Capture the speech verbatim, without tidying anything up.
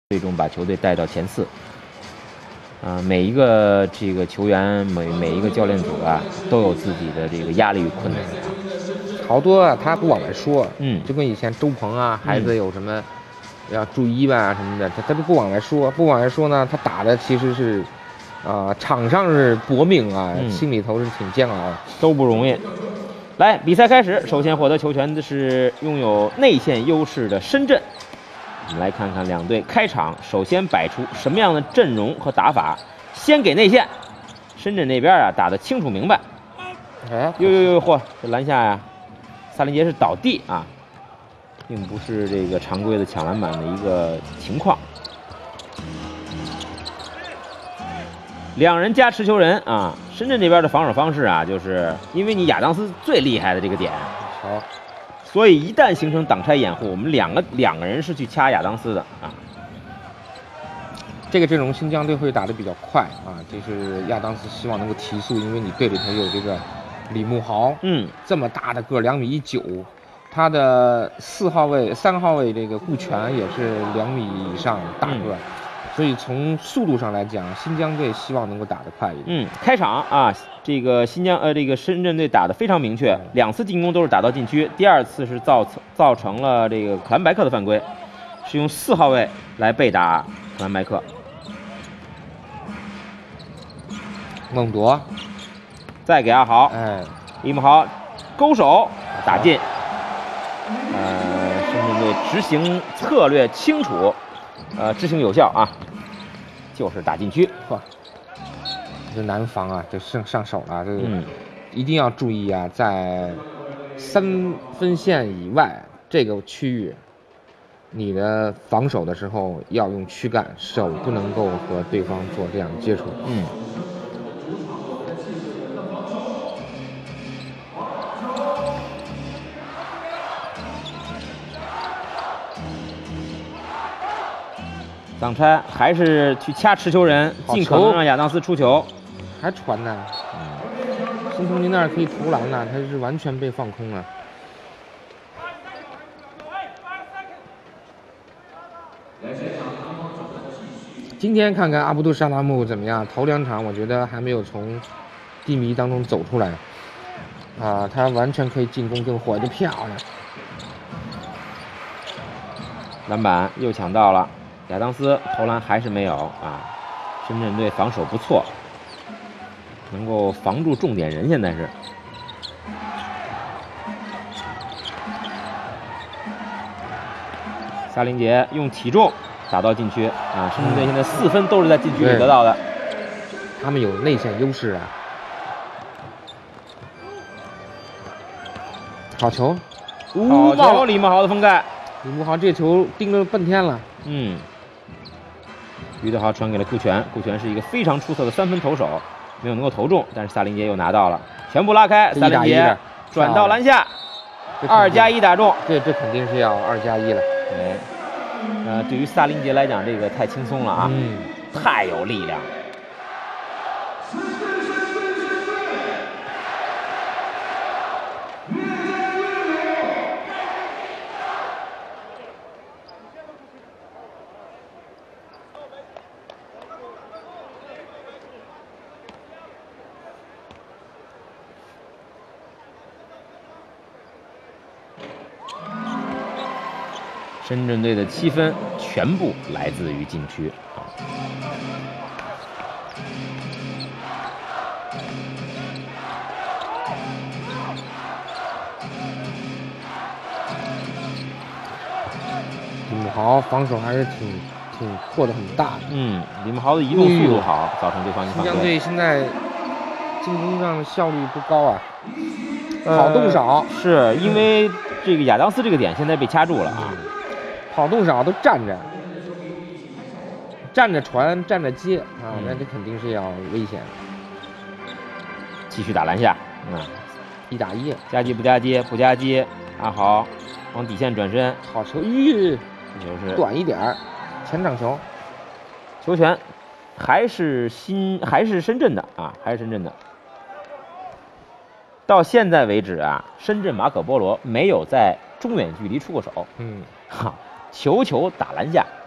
最终把球队带到前四。啊、呃，每一个这个球员，每每一个教练组啊，都有自己的这个压力与困难啊。 好多啊，他不往外说， 嗯， 就跟以前周鹏啊，孩子有什么要注意吧什么的，他他都不往外说，不往外说呢，他打的其实是啊、呃，场上是搏命啊， 嗯、 心里头是挺煎熬， 都不容易。来，比赛开始，首先获得球权的是拥有内线优势的深圳。我们来看看两队开场首先摆出什么样的阵容和打法。先给内线，深圳那边啊打得清楚明白。 哎， 呦呦呦，嚯，这篮下呀，萨林杰是倒地啊，并不是这个常规的抢篮板的一个情况。两人加持球人啊，深圳这边的防守方式啊，就是因为你亚当斯最厉害的这个点， 好。 所以一旦形成挡拆掩护，我们两个两个人是去掐亚当斯的啊。 这个阵容新疆队会打得比较快啊，就是亚当斯希望能够提速，因为你队里头有这个李慕豪， 嗯， 这么大的个两米一九，他的四号位、三号位这个顾全也是两米以上大个，嗯、所以从速度上来讲，新疆队希望能够打得快一点。 嗯，开场啊。这个新疆呃，这个深圳队打得非常明确，两次进攻都是打到禁区，第二次是造造成了这个克兰白克的犯规，是用四号位来被打克兰白克。 猛夺， 再给阿豪， 哎， 李慕豪勾手打进。呃，深圳队执行策略清楚，呃，执行有效啊，就是打禁区。 嚯！这难防啊，这上上手了，这个、 嗯、 一定要注意啊，在三分线以外这个区域，你的防守的时候要用躯干，手不能够和对方做这样的接触。 嗯。挡拆还是去掐持球人，尽可能让亚当斯出球， 还传呢。嗯，孙兴民那儿可以投篮了，他是完全被放空了。今天看看阿卜杜沙拉木怎么样？头两场我觉得还没有从低迷当中走出来，啊，他完全可以进攻更火，就漂亮。 篮板又抢到了。亚当斯投篮还是没有啊，深圳队防守不错，能够防住重点人。现在是萨林杰用体重打到禁区啊，深圳队现在四分都是在禁区里得到的， 他们有内线优势啊。好球， 好球，李慕豪的封盖。 李慕豪这球盯了半天了。 嗯。于德豪传给了顾全，顾全是一个非常出色的三分投手，没有能够投中，但是萨林杰又拿到了，全部拉开，萨林杰转到篮下，二加一打中， 这这肯定是要二加一了。 哎，呃，对于萨林杰来讲，这个太轻松了啊， 嗯， 太有力量。深圳队的七分全部来自于禁区。 李慕豪防守还是挺挺扩得很大的。 嗯，李慕豪的移动速度好，造成对方一犯规。 新疆队现在进攻上效率不高啊，跑动少， 呃、是因为这个亚当斯这个点现在被掐住了啊。 跑动少，都站着，站着传，站着接啊，嗯、那这肯定是要危险。 继续打篮下，嗯， 一打一， 夹击不夹接，不夹接，阿豪往底线转身， 好球，咦， 这球是短一点，前场球， 球权还是新还是深圳的啊，还是深圳的。到现在为止啊，深圳马可波罗没有在中远距离出过手， 嗯， 哈，球球打篮下，